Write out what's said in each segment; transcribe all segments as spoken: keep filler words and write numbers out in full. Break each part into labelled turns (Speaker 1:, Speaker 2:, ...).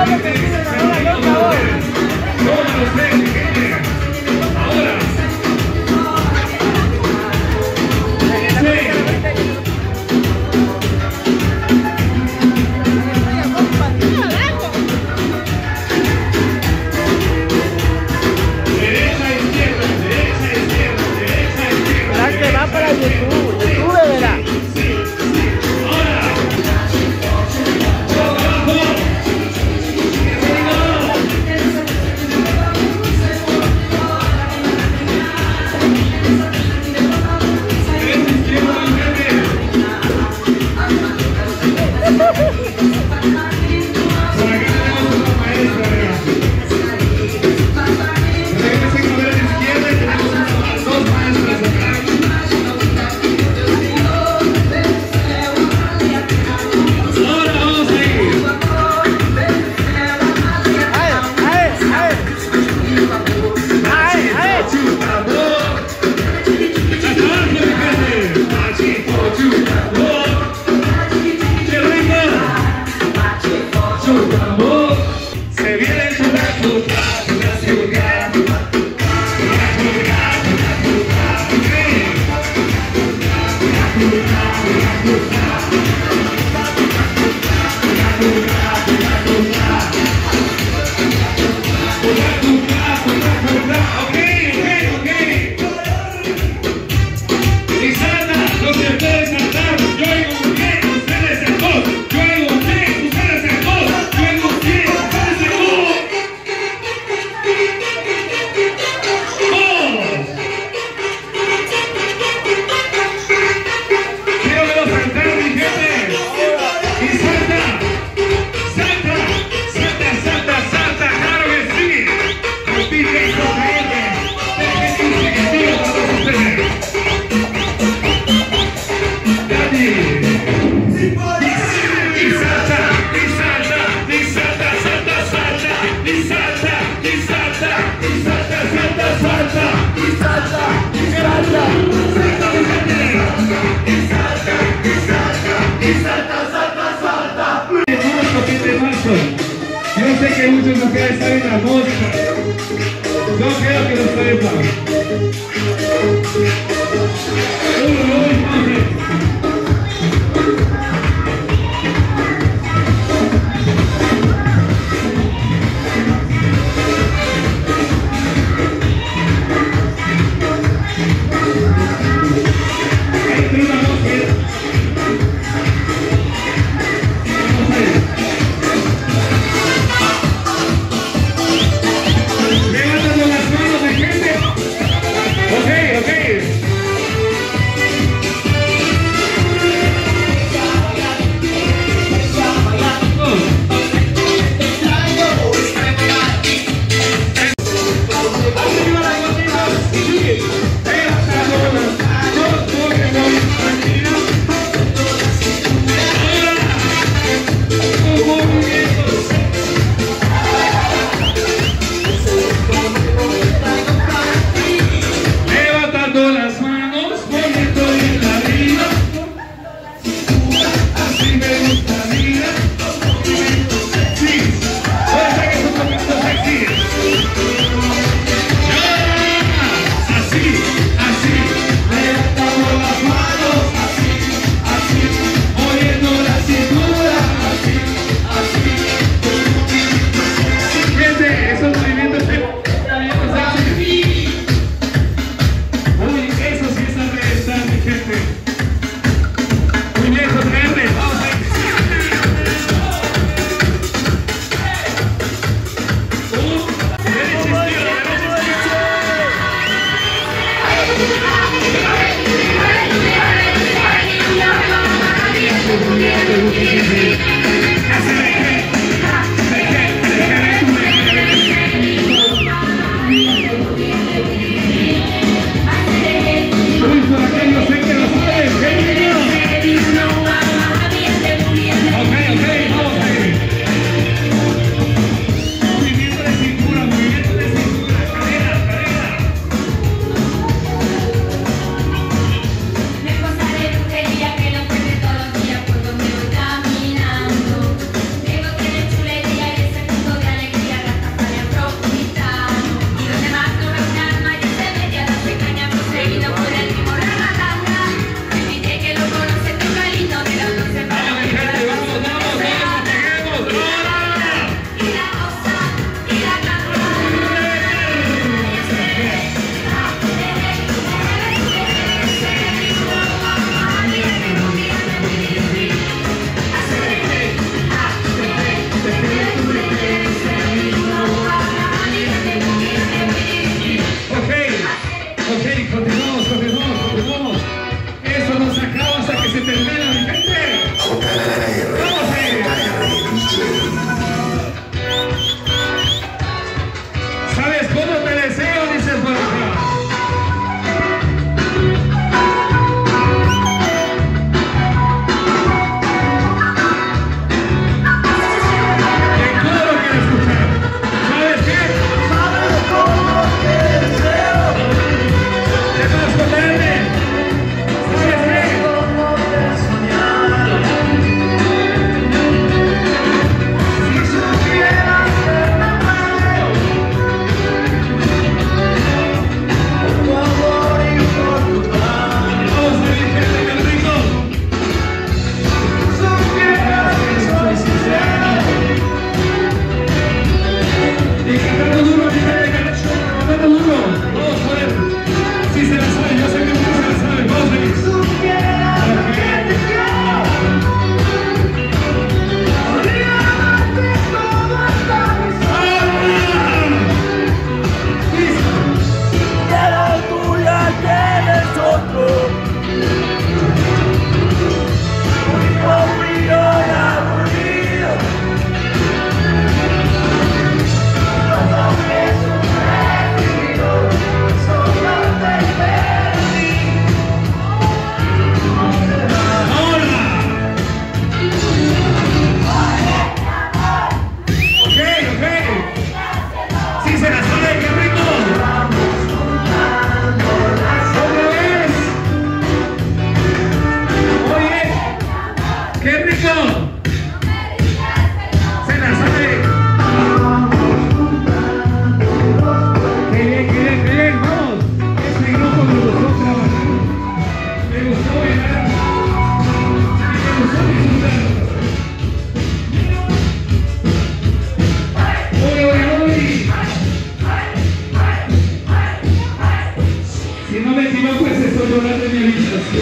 Speaker 1: Yo sé que muchos de ustedes saben la música. Yo creo que lo sepan.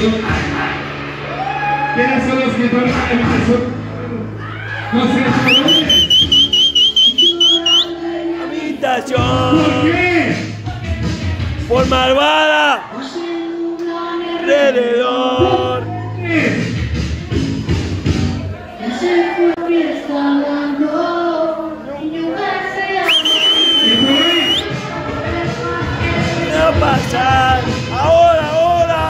Speaker 1: ¿Quiénes son los que toman la invitación? No sé, ¿dónde?
Speaker 2: Habitación.
Speaker 1: ¿Por qué?
Speaker 2: Por malvada. Alrededor.
Speaker 1: ¿Qué?
Speaker 2: No pasar. Ahora, ahora.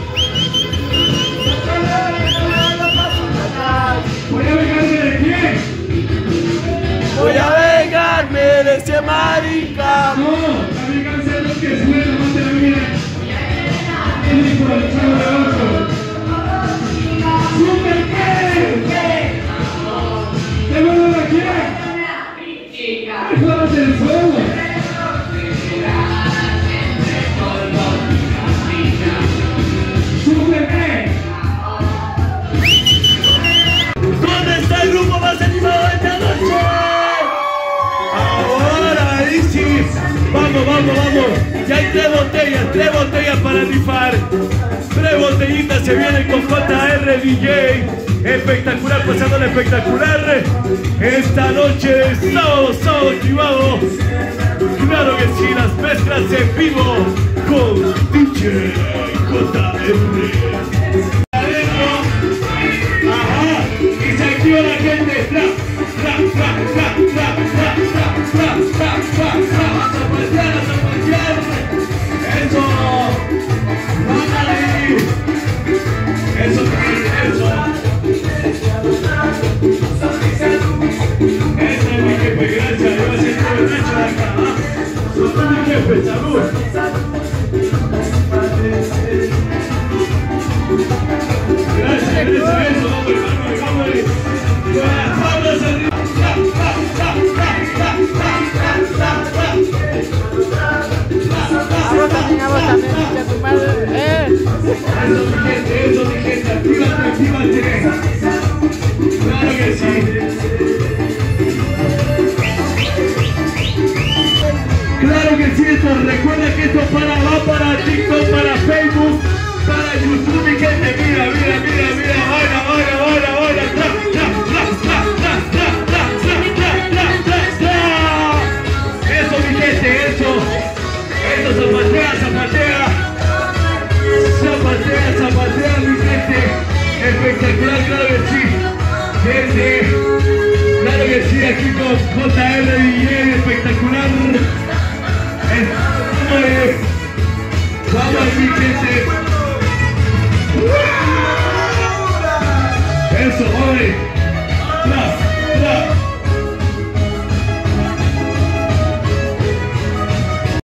Speaker 1: ¿Voy a vengarme de quién?
Speaker 2: Voy a vengarme de ese marica.
Speaker 1: No, la venganza es lo que sube la más de la vida. El hijo del chavo de ocho. ¡Super qué! ¿Te vuelvo de quién? ¡Déjalos del fuego! ¡Super qué!
Speaker 2: ¿Dónde está el grupo más animado de esta noche? Ahora, ahí sí. Vamos, vamos, vamos. Ya hay tres botellas, tres botellas para rifar. Tres botellitas se vienen con J R D J. Espectacular, pasando la espectacular. Esta noche, sábado, sábado activado. Claro que sí, las mezclas en vivo con D J J R. Ajá, y se activa la gente. Tra, tra, tra, tra, tra, tra, tra, tra, tra, tra. A zapatear, a zapatear. Eso. Ándale. Eso, eso. Esa es mi jefe, gracias. Yo me siento borracho de acá. Soy mi jefe, salud. Gracias, gracias, eso, vamos, vamos, vamos. Con las palmas arriba. Eso, mi gente, eso, mi gente, actívate, actívate. Claro que sí. Claro que sí, esto, recuerda que esto para, va para TikTok, para Facebook, para YouTube, mi gente, mira, mira, mira, mira, ahora, ahora, ahora, ahora, tra, tra, tra, tra, tra, tra, tra, tra, tra, tra, tra. Eso, mi gente, eso, eso, zapatea, zapatea, zapatea, zapatea, mi gente, espectacular, claro que sí, gente, claro que sí, aquí con J R D J, espectacular. Vamos, mi gente. Eso, oye.